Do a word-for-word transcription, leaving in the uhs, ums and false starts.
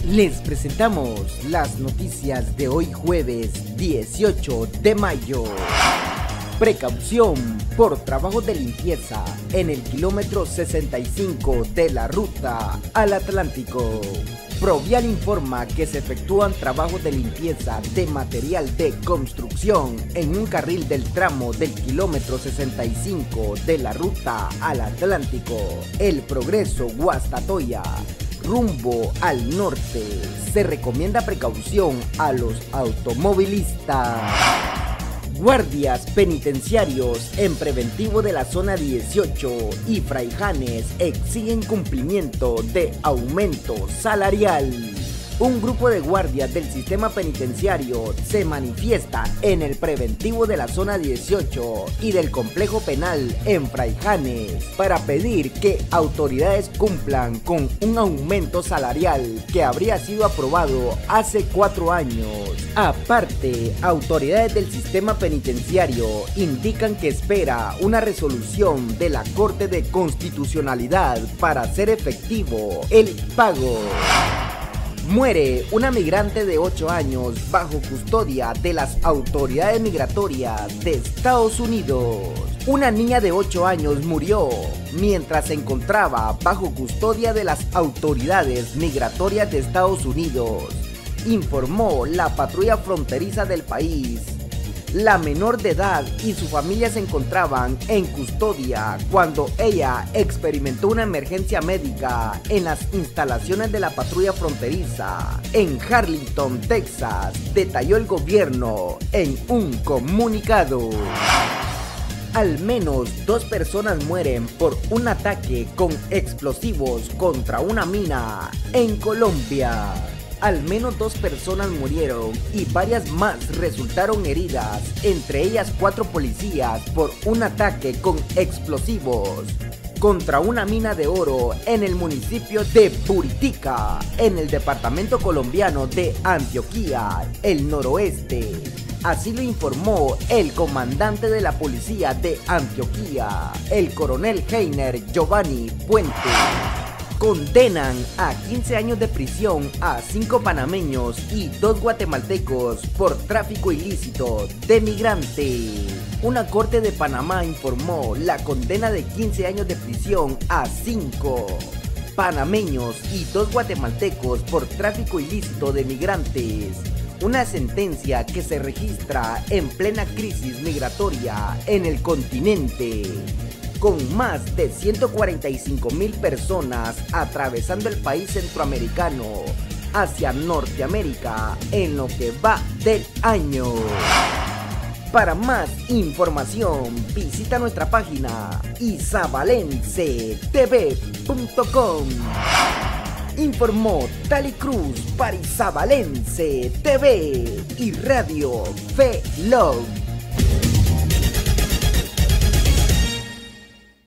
Les presentamos las noticias de hoy jueves dieciocho de mayo. Precaución por trabajo de limpieza en el kilómetro sesenta y cinco de la ruta al Atlántico. Provial informa que se efectúan trabajos de limpieza de material de construcción en un carril del tramo del kilómetro sesenta y cinco de la ruta al Atlántico, El Progreso Guastatoya, rumbo al norte. Se recomienda precaución a los automovilistas. Guardias penitenciarios en preventivo de la zona dieciocho y Fraijanes exigen cumplimiento de aumento salarial. Un grupo de guardias del sistema penitenciario se manifiesta en el preventivo de la zona dieciocho y del complejo penal en Fraijanes para pedir que autoridades cumplan con un aumento salarial que habría sido aprobado hace cuatro años. Aparte, autoridades del sistema penitenciario indican que espera una resolución de la Corte de Constitucionalidad para hacer efectivo el pago. Muere una migrante de ocho años bajo custodia de las autoridades migratorias de Estados Unidos. Una niña de ocho años murió mientras se encontraba bajo custodia de las autoridades migratorias de Estados Unidos, informó la patrulla fronteriza del país. La menor de edad y su familia se encontraban en custodia cuando ella experimentó una emergencia médica en las instalaciones de la patrulla fronteriza en Harlingen, Texas, detalló el gobierno en un comunicado. Al menos dos personas mueren por un ataque con explosivos contra una mina en Colombia. Al menos dos personas murieron y varias más resultaron heridas, entre ellas cuatro policías por un ataque con explosivos contra una mina de oro en el municipio de Buritica, en el departamento colombiano de Antioquia, el noroeste. Así lo informó el comandante de la policía de Antioquia, el coronel Heiner Giovanni Puente. Condenan a quince años de prisión a cinco panameños y dos guatemaltecos por tráfico ilícito de migrantes. Una corte de Panamá informó la condena de quince años de prisión a cinco panameños y dos guatemaltecos por tráfico ilícito de migrantes. Una sentencia que se registra en plena crisis migratoria en el continente, con más de ciento cuarenta y cinco mil personas atravesando el país centroamericano hacia Norteamérica en lo que va del año. Para más información, visita nuestra página isabalense t v punto com. Informó Tali Cruz para Isabalense T V y Radio Fe Love.